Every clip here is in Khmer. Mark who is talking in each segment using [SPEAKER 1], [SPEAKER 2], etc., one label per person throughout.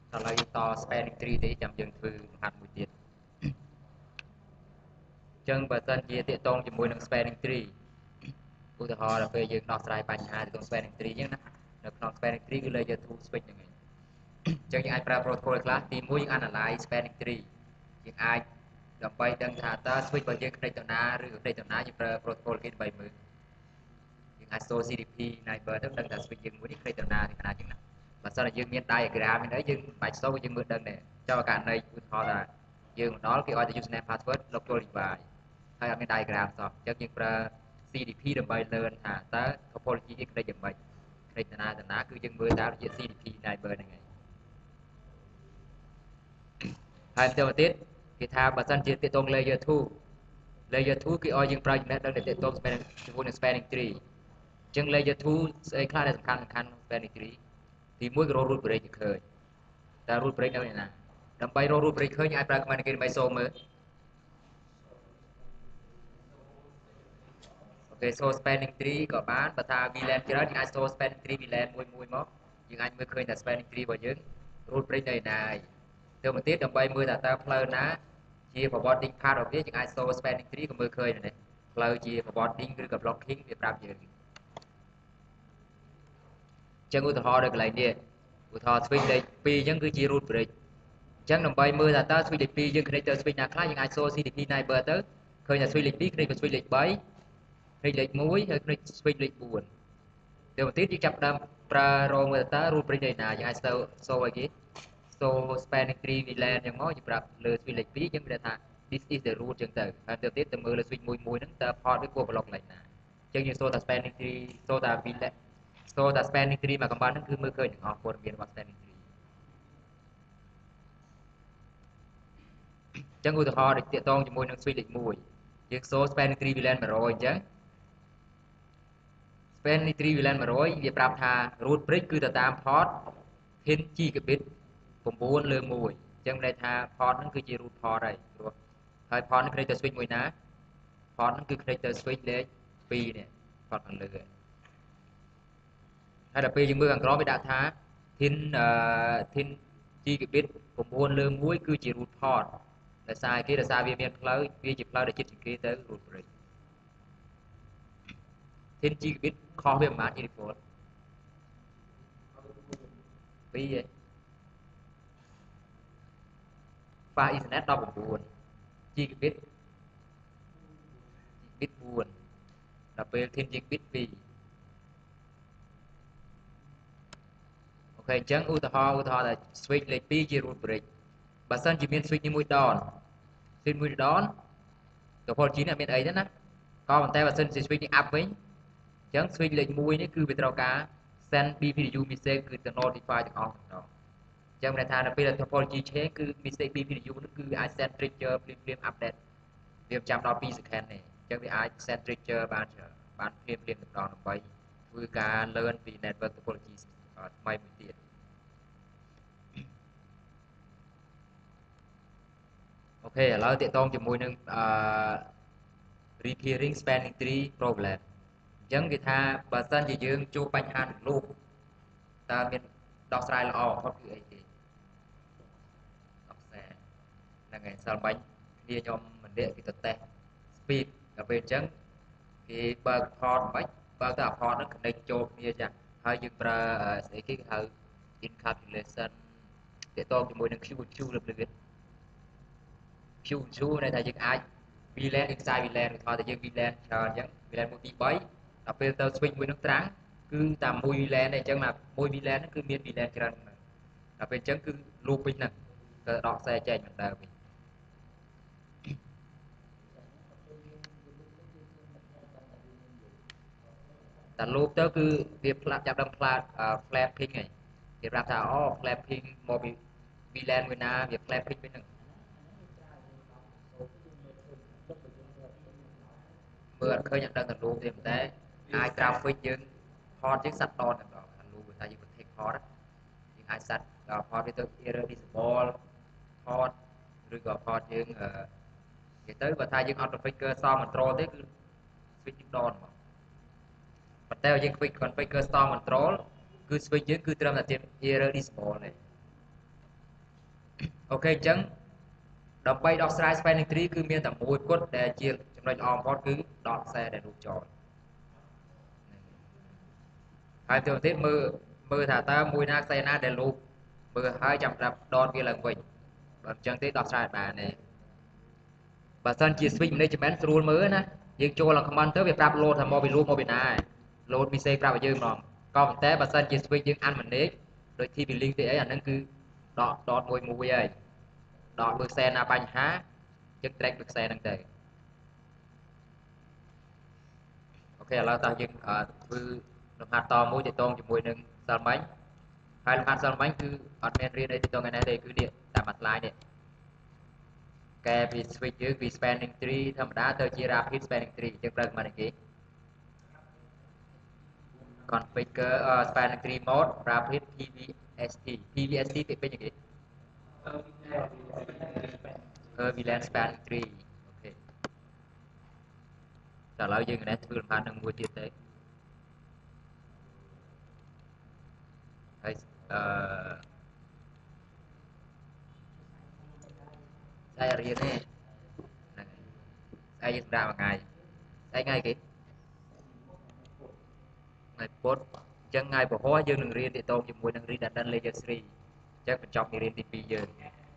[SPEAKER 1] ដល់ហើយត spanning tree ទេចាំយើងធ្វើហាត់មួយទៀតអញ្ចឹងបើសិនជាតាកតងជាមួយនឹង spanning tree ឧទាហរណ៍ដល់ពេលយើងដោះស្រាយបញ្ហាទៅក្នុង spanning tree អញ្ចឹងណានៅក្នុង spanning tree គឺ layer 2 switch ហ្នឹងឯងអញ្ចឹងយើងអាចប្រើ protocol ខ្លះទី1យើង analyze spanning tree យើងអាចដើម្បីដឹងថាតើ switch របស់យើង connect ទៅណាឬ connect ទៅណាយើងប្រើ protocol គេដើម្បីមើលយើងអាច store CDP neighbor ទៅដឹងថា switch យើងមួយនេះ connect ទៅណាទៅណាអញ្ចឹងណាបើសិនជាយើងមាន diagram មានអីយើងមិនបាច់ store យើងមើលដឹងដែរចុះករណីឧទាហរណ៍ថាយើងមកដល់គេឲ្យតែ username password local device ហើយអត់មាន diagram សោះអញ្ចឹងយើងប្រើ CDP ដើម្បី learn ថាតើ topology គេ connect យ៉ាងម៉េច connect ទៅណាទៅណាគឺយើងមើលតាមរយៈ CDP neighbor ហ្នឹងឯងហើយបន្តមកទៀតគេថាបើសិនជាទាក់ទង layer 2 គេឲ្យយើងប្រើចំណេះដឹងដែលទាក់ទងជាមួយនឹង spanning tree អញ្ចឹង layer 2ស្អីខ្លះដែលសំខាន់ក្នុង spanning tree ទី1គឺ root break ឃើញតើ root break នៅឯណាដើម្បីរក root break ឃើញអាចប្រើ command គេដើម្បីសូមមើលអូខេ so spanning tree ក៏បានបើថា VLAN ច្រើនយើងអាច so spanning tree VLAN មួយមកយើងអាចមើលឃើញថា spanning tree របស់យើង root break នៅឯណាហើយទៅមកទៀតដើម្បីមើលថាតើផ្លូវណាជា forwarding path របស់វាយើងអាច so spanning tree ក៏មើលឃើញដែរនេះផ្លូវជា forwarding ឬក៏ blocking វាប្រាប់យើងអញ្ចឹងឧទាហរណ៍ដូចកន្លែងនេះឧទាហរណ៍ switch លេខ2អញ្ចឹងគឺជា root break អញ្ចឹងដើម្បីមើលថាតើ switch លេខ2យើង connect ទៅ switch ណាខ្លះយើងអាច so CDP neighbor ទៅឃើញថា switch លេខ2 connect ទៅ switch លេខ3 connect លេខ1ហើយ connect switch លេខ4ទៅមកទៀតយើងចាប់ផ្ដើមប្រើរងមើលថាតើ root break នៅណាយើងអាច so ឲ្យគេ so spanning tree VLAN អញ្ចឹងមកយើងប្រាប់លើ switch លេខ2យើងមានថា this is the root អញ្ចឹងទៅហើយទៅទៀតទៅមើលលើ switch មួយហ្នឹងតើ port វាគួរ block កន្លែងណាអញ្ចឹងយើង so ថា spanning tree so ថា VLAN so ថា spanning tree មកកំបាំងហ្នឹងគឺមើលឃើញទាំងអស់ព័ត៌មានរបស់ spanning tree អញ្ចឹងឧទាហរណ៍ដូចតាកតងជាមួយនឹង switch លេខ1យើង so spanning tree VLAN 100អញ្ចឹង spanning tree VLAN 100វាប្រាប់ថា root bridge គឺទៅតាម port pin gigabit 9 លើ1អញ្ចឹងមានន័យថា port ហ្នឹងគឺជា root port ហើយព្រោះហើយ port ហ្នឹង connect ទៅ switch មួយណា port ហ្នឹងគឺ connect ទៅ switch លេខ2នេះ port ខាងលើហើយដល់ពេលយើងមើលខាងក្រោមវាដាក់ថា pin pin gigabit 9 លើ1គឺជា root port ដោយសារវាមានផ្លូវវាជាផ្លូវដែលជិតជាងគេទៅ root bridge 10 gigabit ខុសវាប្រហែលជា default 2ឯង fast ethernet 19 gigabit 4ដល់ពេល10 gigabit 2អូខេអញ្ចឹងឧទាហរណ៍ថា switch លេខ2ជា root bridge បើសិនជាមាន switch នេះមួយដន switch មួយដន topology នេះអត់មានអីទេណាក៏ប៉ុន្តែបើសិនជា switch នេះ up វិញអញ្ចឹង switch លេខ1នេះគឺវាត្រូវការ send BPDU message គឺទៅ notify ទាំងអស់ទាំងអញ្ចឹងមានន័យថាដល់ពេល topology change គឺ message BPDU នោះគឺអាច send trigger ភ្លាមៗ update វាចាំដល់2 second ទេអញ្ចឹងវាអាច send trigger បានច្រើនបានភ្លាមៗម្ដងដើម្បីធ្វើការ learn ពី network topology ថ្មីមួយទៀតអូខេឥឡូវតាកតងជាមួយនឹងrepairing spanning tree problem អញ្ចឹងគេថាបើសិនជាយើងជួបបញ្ហានឹង loop តើមានដោះស្រាយល្អបំផុតគឺអីគេដោះស្រាយហ្នឹងហើយសិលមិញគ្នាខ្ញុំមិនលាក់គេទៅតេស្ត speed ដល់ពេលអញ្ចឹងគេបើក port មិនបើកទៅអា port ហ្នឹង connect ចូលគ្នាចាស់ហើយយើងប្រើស្អីគេហៅ encapsulation ទាក់ទងជាមួយនឹង QQ លើលើ QQ ន័យថាយើងអាច VLAN inside VLAN ឧទាហរណ៍ថាយើង VLAN ច្រើនអញ្ចឹង VLAN 1 2 3ដល់ពេលទៅ switch មួយនឹងត្រាំងគឺតែមួយ VLAN ទេអញ្ចឹងមួយ VLAN ហ្នឹងគឺមាន VLAN ច្រើនដល់ពេលអញ្ចឹងគឺ loop វិញហ្នឹងទៅដកខ្សែចេញមិនដើមវិញតែ loop ទៅគឺវាផ្លាត់ចាប់ដើមផ្លាត flapping ហីគេប្រាប់ថាអូ flapping មកពី VLAN មួយណាវា flapping វិញហ្នឹងមើលអត់ឃើញអត់ដឹងតែ loop ទេប៉ុន្តែអាច traffic យើង port យើងសាត់តតែម្ដងថា loop ថាយើង take port យើងអាចសាត់ port វាទៅ error disable port ឬក៏ port យើងនិយាយទៅបើថាយើងអត់ configure សម control ទេគឺ switch យើងដនហ្មងប៉ុន្តែបើយើង configure សម control គឺ switch យើងគឺត្រឹមតែ error disable ទេអូខេអញ្ចឹងដើម្បីដោះស្រាយ spanning tree គឺមានតែមួយគត់ដែលជាចំណុចល្អបំផុតគឺដកខ្សែដែលរូបចោលហើយទៅទៀតមើលថាតើមួយណាខ្សែណាដែលលោកមើលហើយចាំប្រាប់ដកវាឡើងវិញបើអញ្ចឹងទេដោះស្រាយបានទេបើសិនជា switch management ស្រួលមើលណាយើងចូលឡើង command ទៅវាប្រាប់ load ថាមកពីលោកមកពីណា load message ប្រាប់ឲ្យយើងហ្មងក៏ប៉ុន្តែបើសិនជា switch យើង unmanage ដូច TP link ទេអីអាហ្នឹងគឺដកមួយហើយដកមើលខ្សែណាបញ្ហាយើង track មើលខ្សែហ្នឹងទៅអូខេឥឡូវតោះយើងធ្វើលំហាត់តមួយទាក់ទងជាមួយនឹងសិលមិញហើយលំហាត់សិលមិញគឺអត់មានរៀនអីទាក់ទងឯនេះទេគឺនេះតាមមួយ slide នេះកែពី switch យើងពី spanning tree ធម្មតាទៅជា rapid spanning tree យើងប្រើcomment គេ configure spanning tree mode rapid PVST PVST ពាក្យពេចន៍គេVLAN spanning tree អូខេតែឥឡូវយើងនេះធ្វើលំហាត់នឹងមួយទៀតទៅហើយស្អែករៀនទេហ្នឹងស្អែកយើងសម្រាប់មួយថ្ងៃស្អែកថ្ងៃគេថ្ងៃពុធអញ្ចឹងថ្ងៃពហុយើងនឹងរៀនទាក់ទងជាមួយនឹង redundant layer 3អញ្ចឹងបញ្ចប់មេរៀនទី2យើង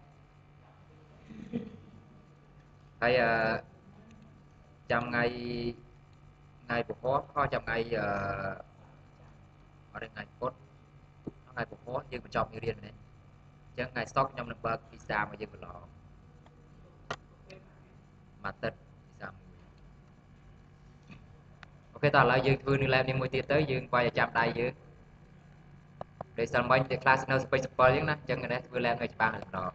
[SPEAKER 1] ហើយចាំថ្ងៃពហុខចាំថ្ងៃអត់ថ្ងៃពុធថ្ងៃពហុយើងបញ្ចប់មេរៀននេះអញ្ចឹងថ្ងៃសុក្រខ្ញុំនឹងបើកវីសាមកយើងប្រឡងមួយទឹកវីសាមួយអូខេតោះឥឡូវយើងធ្វើនៅ lab នេះមួយទៀតទៅយើងបាយឲ្យចាំដៃយើងដោយសិលមិញតែ class នៅ space 7អញ្ចឹងណាអញ្ចឹងនេះធ្វើ lab នៅច្បាស់តែម្ដង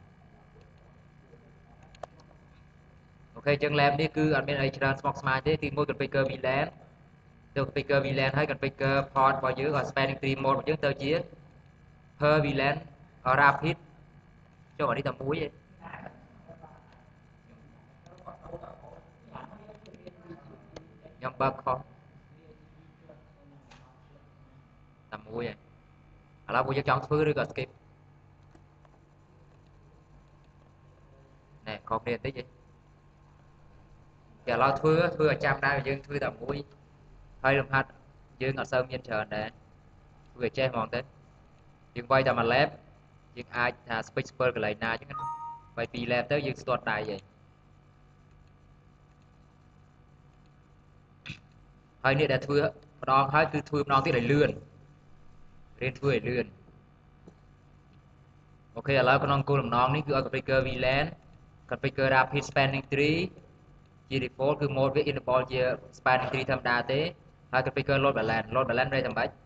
[SPEAKER 1] អូខេអញ្ចឹង lab នេះគឺអត់មានអីច្រើនស្មុគស្មាញទេទី1 configure VLAN ទៅ configure VLAN ហើយ configure port របស់យើងឲ្យ spanning tree mode របស់យើងទៅជា per VLAN rapid ចុះអានេះតែមួយទេខ្ញុំបើកខុសតែមួយឯងឥឡូវពួកយើងចង់ធ្វើឬក៏ skip ណែខុសគ្នាបន្តិចឯងគេឥឡូវធ្វើឲ្យចាំដែរយើងធ្វើតែមួយហើយលំហាត់យើងអត់សូវមានច្រើនដែរធ្វើឲ្យចេះហ្មងទៅយើងវាយតែមួយ lab យើងអាចថា switch 7កន្លែងណាអញ្ចឹងវាយពី lab ទៅយើងស្ទាត់ដៃឯងហើយនេះដែលធ្វើម្ដងហើយគឺធ្វើម្ដងទៀតឲ្យលឿនរៀនធ្វើឲ្យលឿនអូខេឥឡូវក្នុងគោលបំណងនេះគឺឲ្យ configure VLAN configure rapid spanning tree ជា default គឺ mode វា enable ជា spanning tree ធម្មតាទេហើយ configure load balance នេះតែម៉េច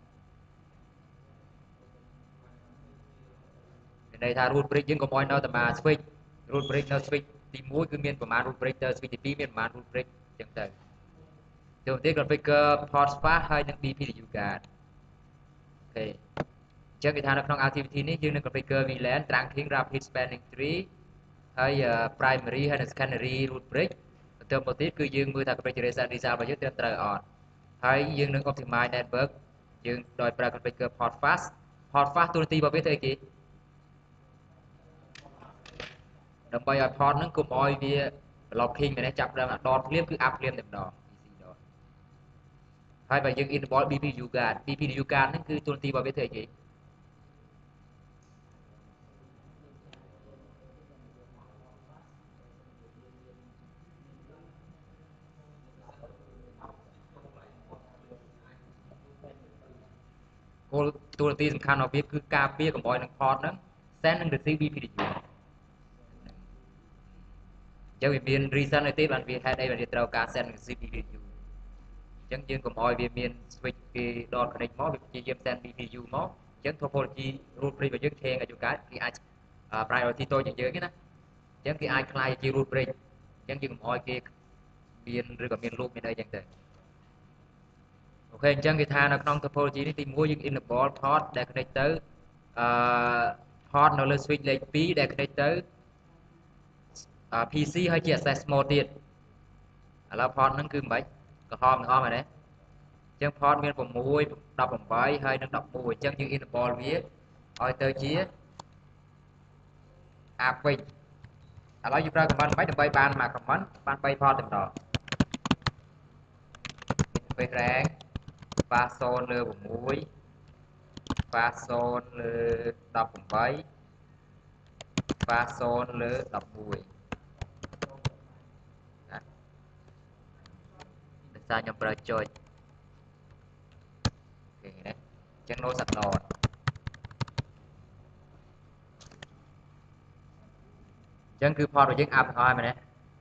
[SPEAKER 1] ន័យថា root bridge យើងកុំឲ្យនៅតែមក switch root bridge នៅ switch ទី1គឺមានប្រមាណ root bridge ទៅ switch ទី2មានប្រមាណ root bridge អញ្ចឹងទៅចូលទៀត configure port fast ហើយនឹង BPDU card អូខេអញ្ចឹងគេថានៅក្នុង activity នេះយើងនឹង configure VLAN trunking rapid spanning tree ហើយ primary ហើយនិង secondary root bridge ទៅមកទៀតគឺយើងមើលថា configuration design របស់យើងត្រូវអត់ហើយយើងនឹង optimize network យើងដោយប្រើ configure port fast ទូនាទីរបស់វាទៅអីគេដើម្បីឲ្យ port ហ្នឹងកុំឲ្យវា blocking មែនទេចាប់ដើមដតភ្លាមគឺ up ភ្លាមតែម្ដង PC ដតហើយបើយើង enable BPDU card ហ្នឹងគឺទូនាទីរបស់វាធ្វើអីគេគោលទូនាទីសំខាន់របស់វាគឺការពារកុំឲ្យនឹង port ហ្នឹង send និង receive BPDU អញ្ចឹងវាមាន reason អីទេបានវាហេតុអីបានវាត្រូវការ send និង receive BPDU អញ្ចឹងយើងកុំឲ្យវាមាន switch គេដត connect មកវាព្យាយាម send BPDU មកអញ្ចឹង topology root bridge របស់យើង change ឲ្យជួនកាលគេអាច priority តូចជាងយើងណាអញ្ចឹងគេអាចខ្លាយជា root bridge អញ្ចឹងយើងកុំឲ្យគេមានឬក៏មាន loop មានអីអញ្ចឹងទៅអូខេអញ្ចឹងគេថានៅក្នុង topology នេះទី1យើង enable port ដែល connect ទៅport នៅលើ switch លេខ2ដែល connect ទៅPC ហើយជា access mode ទៀតឥឡូវ port ហ្នឹងគឺមិនក្រហមទាំងអស់មែនទេអញ្ចឹង port មាន6 18ហើយនិង11អញ្ចឹងយើង enable វាឲ្យទៅជា app វិញឥឡូវយើងប្រើ command មិនដើម្បីបានមក command បាន3 port តែម្ដងពេលរែង fast zone លើ6 fast zone លើ18 fast zone លើ11ដោយសារខ្ញុំប្រើចុចអូខេណាអញ្ចឹង no shutdown អញ្ចឹងគឺ port របស់យើង up ហើយមែនទេ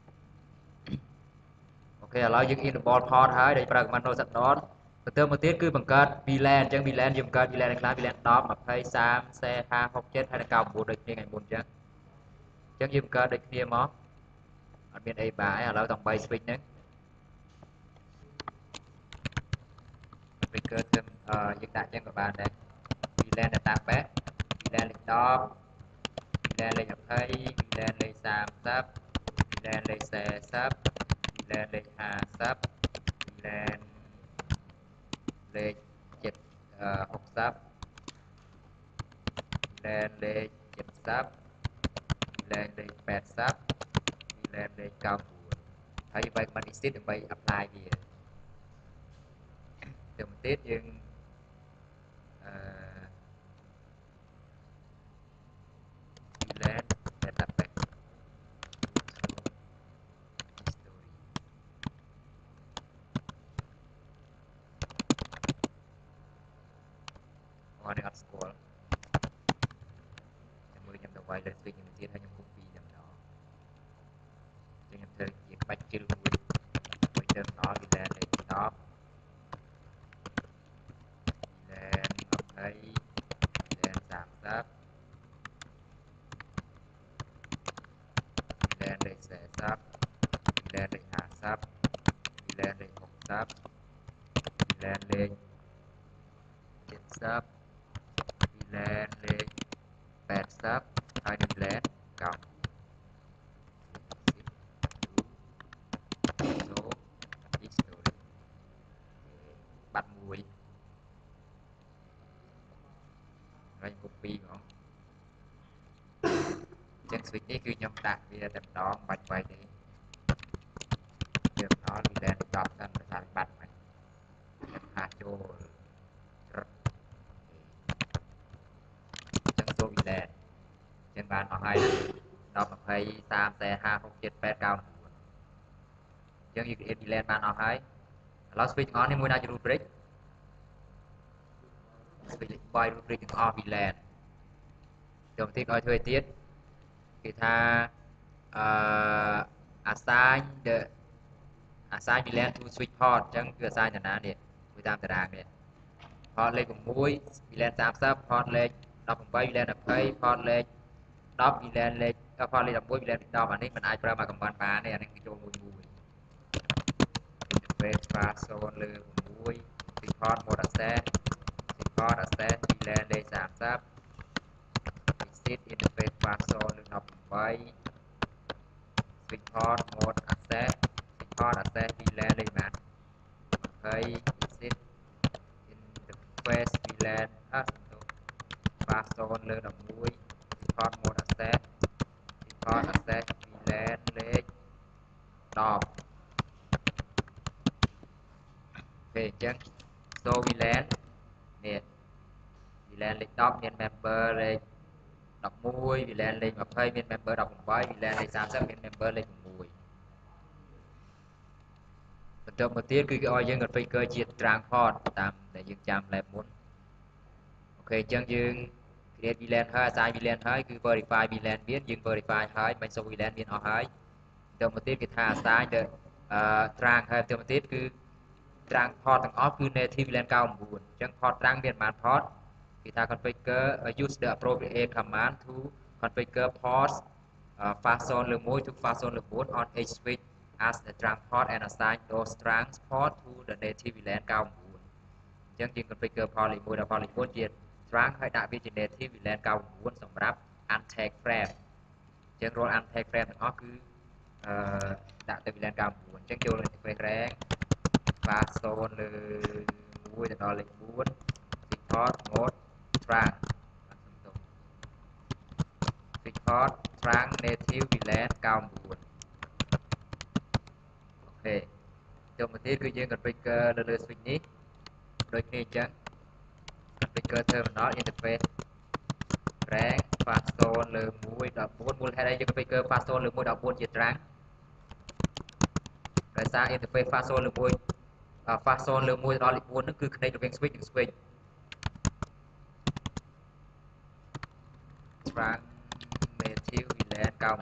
[SPEAKER 1] អូខេឥឡូវយើង enable port ហើយដោយប្រើ command no shutdown បន្ទាប់មកទៀតគឺបង្កើត VLAN អញ្ចឹង VLAN យើងបង្កើត VLAN ខ្លះ VLAN 10 20 30 40 50 67ហើយ99ដូចគ្នាថ្ងៃមុនអញ្ចឹងយើងបង្កើតដូចគ្នាមកអត់មានអីបាក់ឥឡូវต้อง3 switch ហ្នឹងពេលកើតយើងដាក់អញ្ចឹងក៏បានដែរ VLAN database VLAN លេខ10 VLAN លេខ20 VLAN លេខ30 VLAN លេខ40 VLAN លេខ50 VLAN លេខ60 VLAN លេខ70 VLAN លេខ80 VLAN លេខ99ហើយបើមិន exit ដើម្បី apply វាទៅទៀតយើងVLAN database history អត់ស្គាល់ជាមួយខ្ញុំទៅវាយលើ switch ខ្ញុំទៀតហើយខ្ញុំ copy តែម្ដងចឹងខ្ញុំធ្វើជាក្បាច់ជិលមួយទៅម្ដង VLAN លេខ10 VLAN 20 VLAN 30 VLAN លេខ40 VLAN លេខ50 VLAN លេខ60 VLAN លេខ70 VLAN លេខ80ហើយ VLAN 9 so history បាត់មួយហើយ copy ហ្មងចឹង switch នេះគឺខ្ញុំដាក់វាតែម្ដងបាច់វាយទេយើងដល់ VLAN 10សិនដោយសារបាត់ហ្នឹងថាចូលរឹកចឹងចូល VLAN ចឹងបានមកហើយ10 20 30 40 50 60 70 89ចឹងយើង create VLAN បានអស់ហើយឥឡូវ switch ទាំងអស់នេះមួយណាជា root bridge switch លេខ3 root bridge ទាំងអស់ VLAN ចូលបន្តិចឲ្យធ្វើទៀតគេថាassign VLAN to switch port អញ្ចឹងគឺ assign តាណានេះមួយតាមតារាងនេះ port លេខ6 VLAN 30 port លេខ18 VLAN 20 port លេខ10 VLAN លេខ port លេខ11 VLAN 10អានេះมันអាចប្រើមក command បានទេអានេះគឺចូលមួយ interface fast zone លើ6 switch port mode access switch port access VLAN លេខ30 exit interface fast zone លើ18 switch port mode access switch port access VLAN លេខបាន20 exit interface VLAN fast zone លើ11 switch port mode access switch port access VLAN លេខ10ពេលអញ្ចឹង so VLAN នេះ VLAN លេខ10មាន member លេខ11 VLAN លេខ20មាន member 18 VLAN លេខ30មាន member លេខ6បន្ទាប់មកទៀតគឺគេឲ្យយើង configure ជា trunk port តាមដែលយើងចាំ lab មុនអូខេអញ្ចឹងយើង create VLAN ហើយ assign VLAN ហើយគឺ verify VLAN មានយើង verify ហើយមិនសូវ VLAN មានអស់ហើយបន្ទាប់មកទៀតគេថា assign ទៅtrunk ហើយបន្ទាប់មកទៀតគឺ trunk port ទាំងអស់គឺ native VLAN 99អញ្ចឹង port trunk មានប៉ុន្មាន port គេថា configure use the appropriate command to configure ports fast zone លើ1 to fast zone លើ4 on each switch as the trunk port and assign those trunk port to the native VLAN 99អញ្ចឹងយើង configure port លេខ1ដល់ port លេខ4ជា trunk ហើយដាក់វាជា native VLAN 99សម្រាប់ untag frame អញ្ចឹង roll untag frame ទាំងអស់គឺដាក់ទៅ VLAN 99អញ្ចឹងចូលលើ interface rank fast zone លើ1ទៅដល់លេខ4 switch port mode trunk switch port Frank native VLAN 99អូខេចូលមកទៀតគឺយើង configure លើ switch នេះដូចគ្នាអញ្ចឹង configure terminal interface rank fast zone លើ 1.14 មូលហេតុអីយើង configure fast zone លើ 1.14 ជាត្រាំងដោយសារ interface fast zone លើ fast zone លើ 1.14 ហ្នឹងគឺ connect រវាង switch និង switch Frank native VLAN 99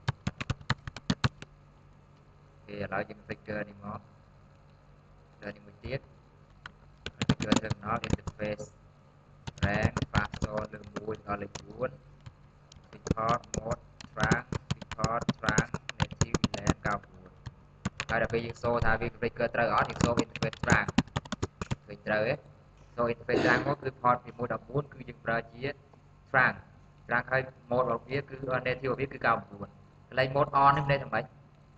[SPEAKER 1] ឥឡូវយើង configure នេះមកដល់នេះមួយទៀត configure terminal interface rank fast zone លើ 1.14 record mode Frank record Frank native VLAN 99ហើយដល់ពេលយើងសូថាវា configure ត្រូវអត់យើងសូ interface Frank ឃើញត្រូវទេសូ interface Frank មកគឺ port ពី1.14 គឺយើងប្រើជា Frank ហើយ mode របស់វាគឺ native របស់វាគឺ 99 កន្លែង mode on នេះមានន័យថាម៉េច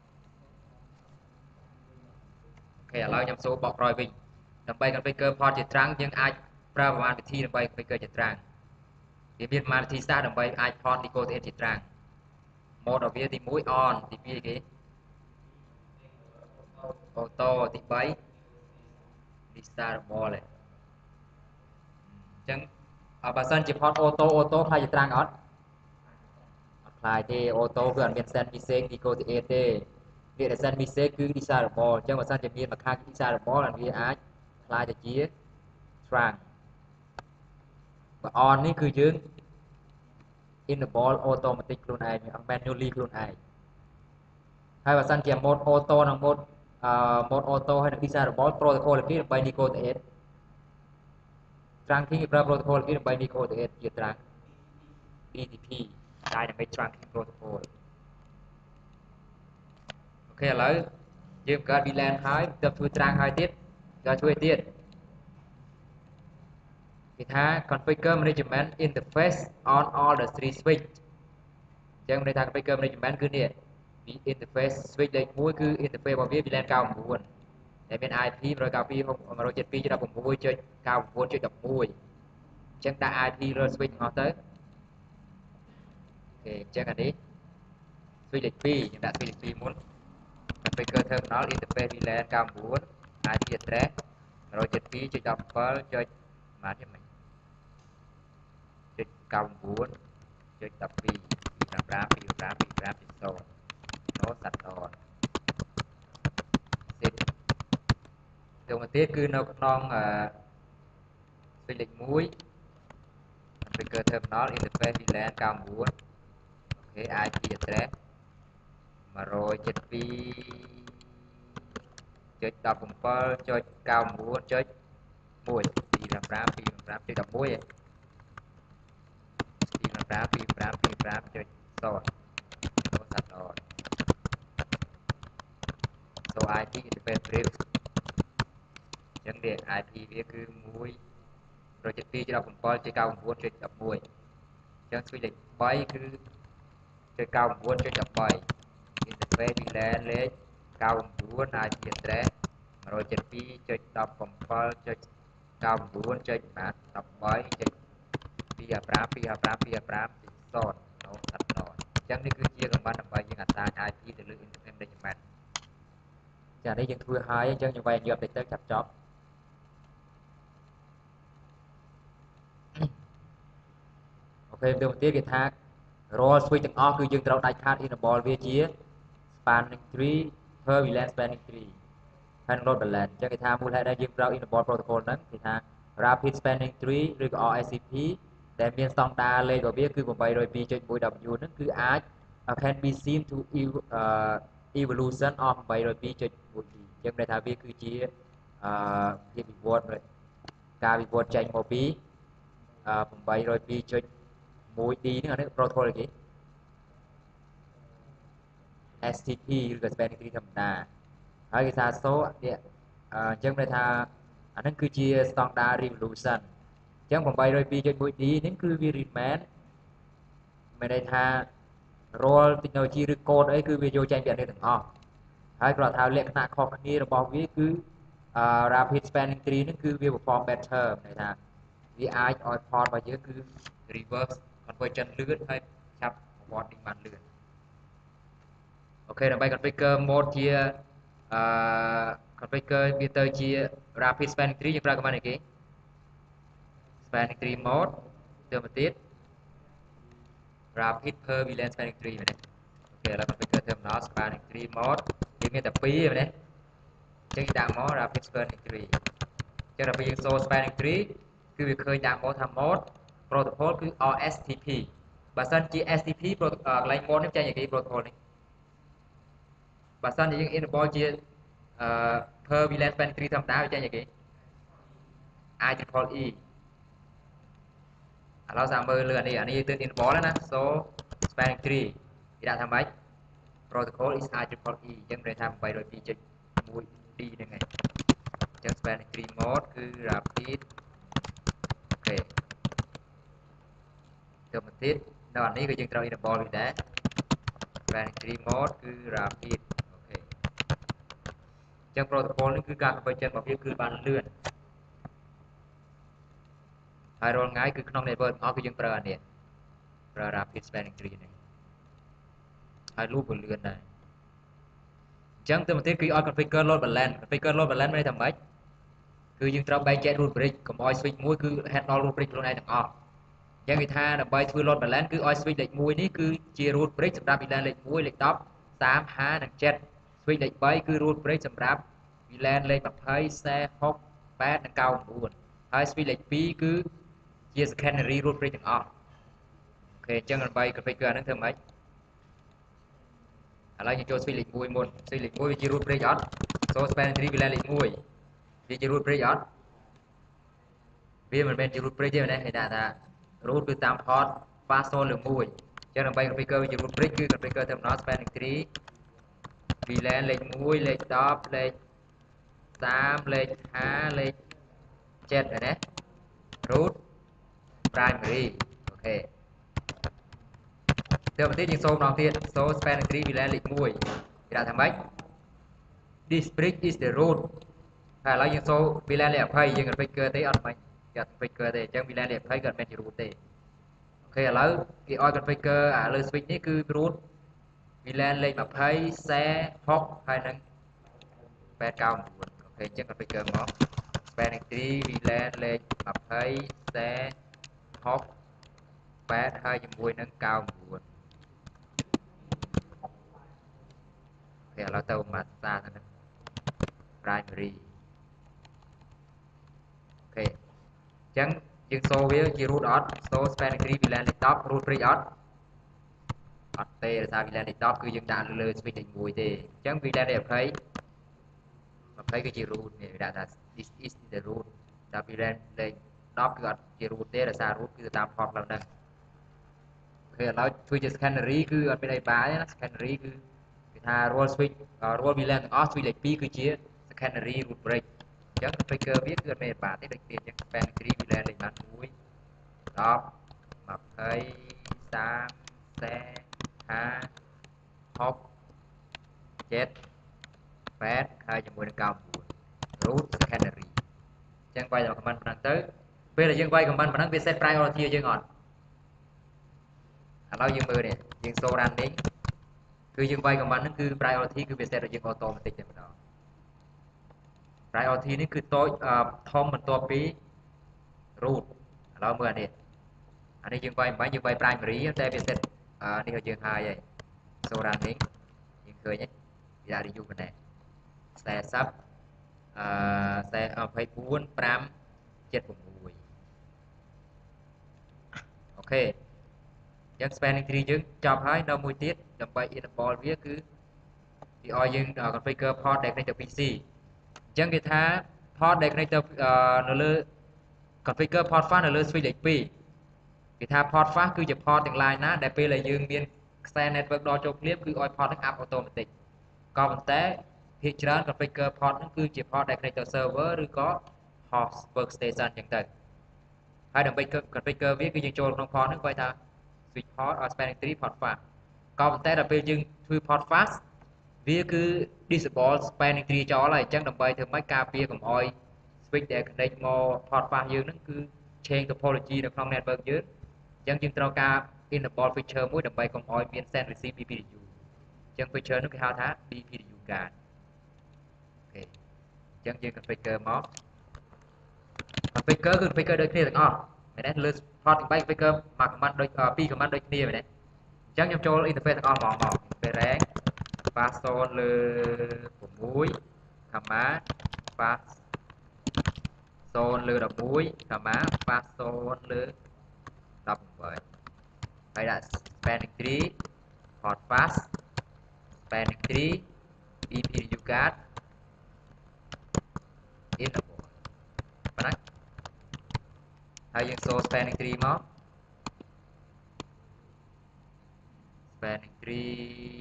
[SPEAKER 1] អូខេឥឡូវខ្ញុំសូបកក្រោយវិញដើម្បី configure port ជាត្រាំងយើងអាចប្រើប្រមាណវិធីដើម្បី configure ជាត្រាំងវាមានប្រមាណវិធីសាស្ត្រដើម្បីអាច port Nico TS ជាត្រាំង mode របស់វាទី1 on ទី2គេ auto ទី3 restartable អញ្ចឹងបើសិនជា port auto ខ្លាចជាត្រាំងអត់ខ្លាចទេ auto គឺអត់មាន send message Nico TS ទេវាដែល send message គឺ desirable អញ្ចឹងបើសិនជាមានមួយខាង desirable វាអាចខ្លាចទៅជា trunk បើ on នេះគឺយើង enable automatic ខ្លួនឯង manually ខ្លួនឯងហើយបើសិនជា mode auto និង mode auto ហើយនិង desirable protocol នេះដើម្បី Nico TS trunking គេប្រើ protocol នេះដើម្បី Nico TS ជា trunk DTP Dynamic Trunking Protocol អូខេឥឡូវយើងកើត VLAN ហើយទៅធ្វើត្រាំងហើយទៀតដល់ជួយទៀតគេថា configure management interface on all the three switch អញ្ចឹងន័យថា configure management គឺនេះ interface switch លេខ1គឺ interface របស់វា VLAN 99ដែលមាន IP 192.168.99.11 អញ្ចឹងដាក់ IP លើ switch ទាំងអស់ទៅអូខេអញ្ចឹងអានេះ switch លេខ2យើងដាក់ switch លេខ2មុន configure terminal interface VLAN 99 IP address 172.17. បាទយ៉ាងម៉េច.99.12.15.25.25.0 no shutdown សេតទៅមកទៀតគឺនៅក្នុងswitch លេខ1 configure terminal interface VLAN 99អូខេ IP address 172.99.11 So IP interface brief អញ្ចឹងវា IP វាគឺ 172.17.99.11 អញ្ចឹង switch លេខ3គឺ .99.13 interface VLAN លេខ99 IP address 172.13.13.25.255.255.0 no shutdown អញ្ចឹងនេះគឺជាកំណត់ដើម្បីយើង assign IP ទៅលើ interface management ចានេះយើងធ្វើហើយអញ្ចឹងយើងវាយយកទៅចាប់ចប់អូខេទៅទៀតគេថារាល់ switch ទាំងអស់គឺយើងត្រូវដាច់ខាត enable វាជា spanning tree per VLAN spanning tree ហើយនឹង load balance អញ្ចឹងគេថាមូលហេតុដែលយើងប្រើ enable protocol ហ្នឹងគេថា rapid spanning tree ឬក៏ RSCP ដែលមានស្តង់ដារលេខរបស់វាគឺ 802.1W ហ្នឹងគឺអាច can be seen to evolution of 802.1D អញ្ចឹងន័យថាវាគឺជាភាពវិវត្តការវិវត្តចេញមកពី 802.1D ហ្នឹងអានេះ protocol គេ STP ឬក៏ spanning tree ធម្មតាហើយគេថា so នេះអញ្ចឹងន័យថាអាហ្នឹងគឺជា standard revolution អញ្ចឹង 802.1D នេះគឺវា remain មានន័យថារាល់ technology ឬ code អីគឺវាយកចេញពីអានេះទាំងអស់ហើយគ្រាន់ថាលក្ខណៈខុសគ្នារបស់វាគឺ rapid spanning tree នេះគឺវា perform better ន័យថាវាអាចឲ្យ port របស់យើងគឺ reverse conversion លឿនហើយឆាប់ port នេះបានលឿនអូខេដើម្បី configure mode ជាconfigure វាទៅជា rapid spanning tree យើងប្រើ command អីគេ spanning tree mode ទៅមកទៀត rapid per VLAN spanning tree មែនទេអូខេឥឡូវ configure terminal spanning tree mode យើងមានតែ2ទេមែនទេអញ្ចឹងដាក់មក rapid spanning tree អញ្ចឹងដល់ពេលយើងចូល spanning tree គឺវាឃើញដាក់មកថា mode protocol គឺ RSTP បើសិនជា STP កន្លែង mode នេះចេញពី protocol នេះបើសិនជាយើង enable ជាper VLAN spanning tree ធម្មតាវាចេញពីគេ IEEE ឥឡូវសាកមើលលើអានេះយើងទើប enable ហើយណា so spanning tree គេដាក់ថាម៉េច protocol is IEEE អញ្ចឹងមានន័យថា 802.1d ហ្នឹងហើយអញ្ចឹង spanning tree mode គឺ rapid អូខេទៅមកទៀតនៅអានេះក៏យើងត្រូវ enable វាដែរ spanning tree mode គឺ rapid អូខេអញ្ចឹង protocol នេះគឺការ conversion របស់វាគឺបានលឿនហើយរាល់ថ្ងៃគឺក្នុង network ទាំងអស់គឺយើងប្រើអានេះប្រើ rapid spanning tree នេះហើយ loop ក៏លឿនដែរអញ្ចឹងទៅមកទៀតគឺឲ្យ configure load balance configure load balance មានន័យថាម៉េចគឺយើងត្រូវបែងចែក root bridge កុំឲ្យ switch មួយគឺ handle root bridge ខ្លួនឯងទាំងអស់អញ្ចឹងគេថាដើម្បីធ្វើ load balance គឺឲ្យ switch លេខ1នេះគឺជា root bridge សម្រាប់ VLAN លេខ1លេខ10 30 50និង 7 switch លេខ3គឺ root bridge សម្រាប់ VLAN លេខ20 40 8និង99ហើយ switch លេខ2គឺជា secondary root bridge ទាំងអស់អូខេអញ្ចឹងដើម្បី configure អានឹងធ្វើម៉េចឥឡូវយើងចូល switch លេខ1មុន switch លេខ1វាជា root bridge អត់ so spanning tree VLAN លេខ1វាជា root bridge អត់វាមិនមែនជា root bridge ទេមែនទេគេដាក់ថា root គឺតាម port fast 0ឬ1អញ្ចឹងដើម្បី configure វាជា root bridge គឺ configure terminal spanning tree VLAN លេខ1លេខ10លេខ30លេខ50លេខ7មែនទេ root primary អូខេទៅមកទៀតយើងសូមម្ដងទៀត so spanning tree VLAN លេខ1គេដាក់ថាម៉េច this bridge is the root ហើយឥឡូវយើងសូម VLAN លេខ20យើង configure ទេអត់មិនគេអត់ configure ទេអញ្ចឹង VLAN លេខ20ក៏អត់មែនជា root ទេអូខេឥឡូវគេឲ្យ configure អាលើ switch នេះគឺ root VLAN លេខ20 60ហើយនឹង899អូខេអញ្ចឹង configure មក spanning tree VLAN លេខ20 60 8ហើយជាមួយនឹង99ឥឡូវទៅមកសារទៅនឹង primary អូខេអញ្ចឹងយើងសូវាជា root អត់ so spanning tree VLAN លេខ10 root bridge អត់អត់ទេដោយសារ VLAN លេខ10គឺយើងដាក់លើ switch លេខ1ទេអញ្ចឹង VLAN លេខ20គឺជា root នេះគេដាក់ថា this is the root ដល់ VLAN លេខ10គឺអត់ជា root ទេដោយសារ root គឺតាម port ឡើងហ្នឹងអូខេឥឡូវធ្វើជា secondary គឺអត់មានអីបាយទេណា secondary គឺគេថារាល់ switch រាល់ VLAN ទាំងអស់ switch លេខ2គឺជា secondary root bridge អញ្ចឹង configure វាគឺអត់មានអីបាយទេដូចគ្នាអញ្ចឹង spanning tree VLAN លេខបាន1 10 20 30 40 50 7 8ហើយជាមួយនឹង99 root secondary អញ្ចឹងវាយដល់ command ប៉ុណ្ណឹងទៅពេលដែលយើងវាយ command ប៉ុណ្ណឹងវា set priority យើងអត់ឥឡូវយើងមើលនេះយើងសូ running គឺយើងវាយ command ហ្នឹងគឺ priority គឺវា set ឲ្យយើង automatic តែម្ដង priority នេះគឺតូចធំបន្ទាប់ពី root ឥឡូវមើលអានេះយើងវាយមិនបាញ់យើងវាយ primary តែវា set នេះឲ្យយើងហើយហើយ so running យើងឃើញទេវាដាក់ review ប៉ុណ្ណេះ40 24 5 76អូខេអញ្ចឹង spanning tree យើងចប់ហើយនៅមួយទៀតដើម្បី enable វាគឺគេឲ្យយើង configure port ដែល connect ទៅ PC អញ្ចឹងគេថា port ដែល connect ទៅនៅលើ configure port fast នៅលើ switch លេខ2គេថា port fast គឺជា port ទាំង line ណាដែលពេលដែលយើងមានខ្សែ network ដល់ចូលភ្លាមគឺឲ្យ port ហ្នឹង up automatic ក៏ប៉ុន្តែភាគច្រើន configure port ហ្នឹងគឺជា port ដែល connect ទៅ server ឬក៏ host workstation អញ្ចឹងទៅហើយដើម្បី configure វាគឺយើងចូលក្នុង port ហ្នឹងគាត់ថា switch port or spanning tree port fast ក៏ប៉ុន្តែដល់ពេលយើងធ្វើ port fast វាគឺ disable spanning tree ចោលហើយអញ្ចឹងដើម្បីធ្វើម៉េចការពារកុំឲ្យ switch ដែល connect មក port fast យើងហ្នឹងគឺ change topology នៅក្នុង network យើងអញ្ចឹងយើងត្រូវការ enable feature មួយដើម្បីកុំឲ្យមាន send receive BPDU អញ្ចឹង feature នោះគេហៅថា BPDU card អូខេអញ្ចឹងយើង configure មក configure គឺ configure ដូចគ្នាទាំងអស់មែនទេលើ port ទាំង3 configure មួយ command ដូច2 command ដូចគ្នាមែនទេអញ្ចឹងខ្ញុំចូល interface ទាំងអស់មក interface rank pass 0លើ6 comma pass 0លើ11 comma pass 0លើ18ហើយដាក់ spanning tree port pass spanning tree BPDU card enable ប៉ុណ្ណឹងហើយយើងចូល spanning tree មក spanning tree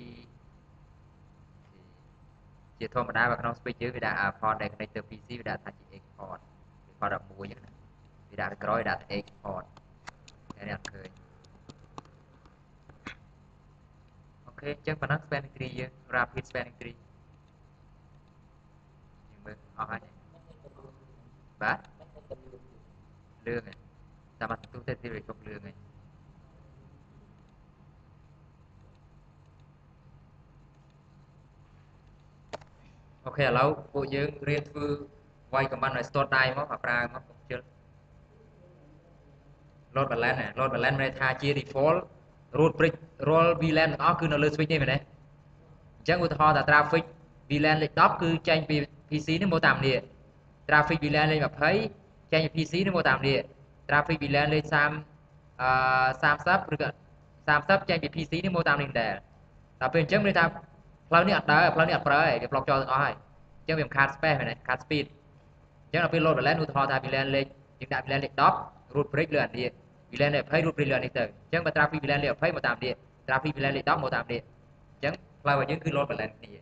[SPEAKER 1] ជាធម្មតាបើក្នុង switch យើងវាដាក់ port ដែល connect ទៅ PC វាដាក់ថាជា export វា port 11អញ្ចឹងណាវាដាក់ក្រោយដាក់ export តែនេះអត់ឃើញអូខេអញ្ចឹងប៉ុណ្ណឹង spanning tree យើង rapid spanning tree យើងមើលអស់ហើយបាទលឿងហើយតាមអត់ទូទៅវាគ្រប់លឿងហើយអូខេឥឡូវពួកយើងរៀនធ្វើវាយ command ឲ្យ start ដៃមកប្រើមកកុំជិល load balance ណា load balance មានន័យថាជា default root bridge រាល់ VLAN ទាំងអស់គឺនៅលើ switch នេះមែនទេអញ្ចឹងឧទាហរណ៍ថា traffic VLAN លេខ10គឺចេញពី PC នេះមកតាមនេះ traffic VLAN លេខ20ចេញពី PC នេះមកតាមនេះ traffic VLAN លេខ30ឬក៏30ចេញពី PC នេះមកតាមនេះដែរដល់ពេលអញ្ចឹងមានន័យថាផ្លូវនេះអត់ដើរផ្លូវនេះអត់ប្រើទេវា block ចោលទាំងអស់ហើយអញ្ចឹងវាមិនខាត space មែនទេខាត speed អញ្ចឹងដល់ពេល load balance ឧទាហរណ៍ថា VLAN លេខយើងដាក់ VLAN លេខ10 root bridge លើអានេះ VLAN លេខ20 root bridge លើអានេះទៅអញ្ចឹងបើ traffic VLAN លេខ20មកតាមនេះ traffic VLAN លេខ10មកតាមនេះអញ្ចឹងផ្លូវរបស់យើងគឺ load balance គ្នា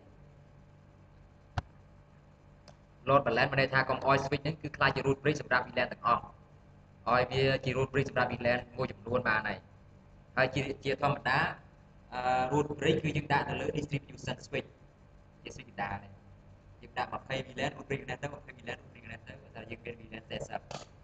[SPEAKER 1] load balance មានន័យថាកុំឲ្យ switch ហ្នឹងគឺខ្លាចជា root bridge សម្រាប់ VLAN ទាំងអស់ឲ្យវាជា root bridge សម្រាប់ VLAN មួយចំនួនបានហើយជាធម្មតា root bridge គឺយើងដាក់នៅលើ distribution switch ជា switch កណ្ដាលនេះយើងដាក់20 VLAN root bridge កណ្ដាលទៅ20 VLAN root bridge កណ្ដាលទៅបើថាយើងមាន VLAN 40